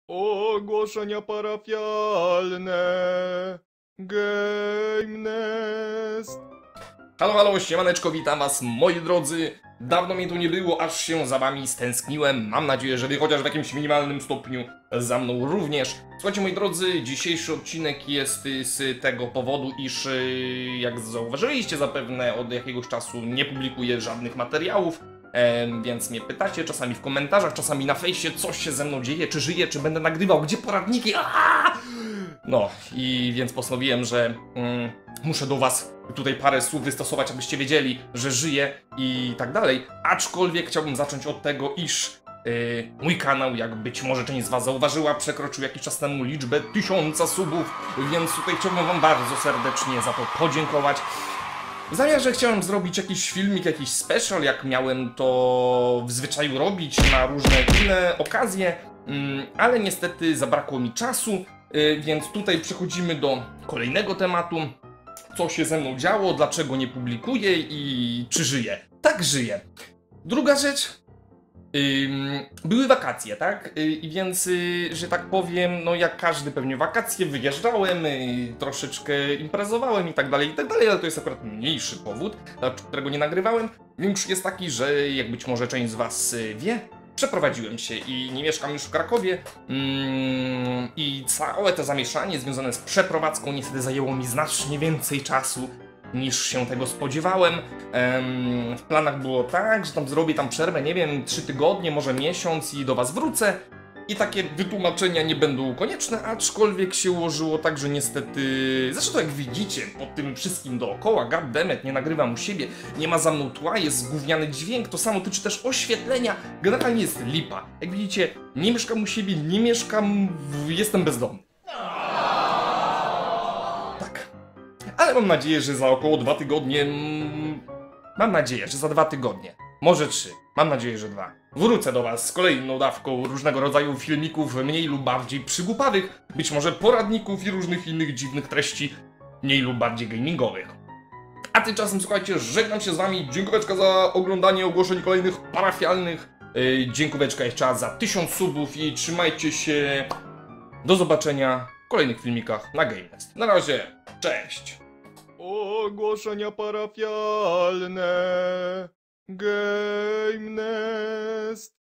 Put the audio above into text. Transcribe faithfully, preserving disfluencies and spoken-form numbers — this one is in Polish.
Ogłoszenia parafialne. Game Nest. Halo, halo, siemaneczko, witam was, moi drodzy. Dawno mnie tu nie było, aż się za wami stęskniłem. Mam nadzieję, że wy chociaż w jakimś minimalnym stopniu za mną również. Słuchajcie, moi drodzy, dzisiejszy odcinek jest z tego powodu, iż jak zauważyliście zapewne, od jakiegoś czasu nie publikuję żadnych materiałów. E, więc mnie pytacie czasami w komentarzach, czasami na fejsie, coś się ze mną dzieje, czy żyję, czy będę nagrywał, gdzie poradniki. Aaaa! No i więc postanowiłem, że mm, muszę do was tutaj parę słów wystosować, abyście wiedzieli, że żyję i tak dalej. Aczkolwiek chciałbym zacząć od tego, iż yy, mój kanał, jak być może część z was zauważyła, przekroczył jakiś czas temu liczbę tysiąca subów, więc tutaj chciałbym wam bardzo serdecznie za to podziękować. W zamiarze chciałem zrobić jakiś filmik, jakiś special, jak miałem to w zwyczaju robić na różne inne okazje, mm, ale niestety zabrakło mi czasu. Więc tutaj przechodzimy do kolejnego tematu. Co się ze mną działo, dlaczego nie publikuję i czy żyję. Tak, żyję. Druga rzecz. Były wakacje, tak? I więc, że tak powiem, no jak każdy pewnie wakacje, wyjeżdżałem, troszeczkę imprezowałem i tak dalej, i tak dalej, ale to jest akurat mniejszy powód, dla którego nie nagrywałem. Większy jest taki, że jak być może część z was wie, przeprowadziłem się i nie mieszkam już w Krakowie mm, i całe to zamieszanie związane z przeprowadzką niestety zajęło mi znacznie więcej czasu niż się tego spodziewałem. Ehm, w planach było tak, że tam zrobię tam przerwę, nie wiem, trzy tygodnie, może miesiąc i do was wrócę. I takie wytłumaczenia nie będą konieczne, aczkolwiek się ułożyło tak, że niestety... Zresztą jak widzicie, po tym wszystkim dookoła, goddammit, nie nagrywam u siebie, nie ma za mną tła, jest gówniany dźwięk, to samo tyczy też oświetlenia, generalnie jest lipa. Jak widzicie, nie mieszkam u siebie, nie mieszkam, w... jestem bezdomny. Tak. Ale mam nadzieję, że za około dwa tygodnie... Mam nadzieję, że za dwa tygodnie. Może trzy. Mam nadzieję, że dwa. Wrócę do was z kolejną dawką różnego rodzaju filmików, mniej lub bardziej przygłupawych, być może poradników i różnych innych dziwnych treści, mniej lub bardziej gamingowych. A tymczasem, słuchajcie, żegnam się z wami, dziękoweczka za oglądanie ogłoszeń kolejnych parafialnych, yy, dziękoweczka jeszcze raz za tysiąc subów i trzymajcie się. Do zobaczenia w kolejnych filmikach na Game Nest. Na razie, cześć! Ogłoszenia parafialne. Game Nest.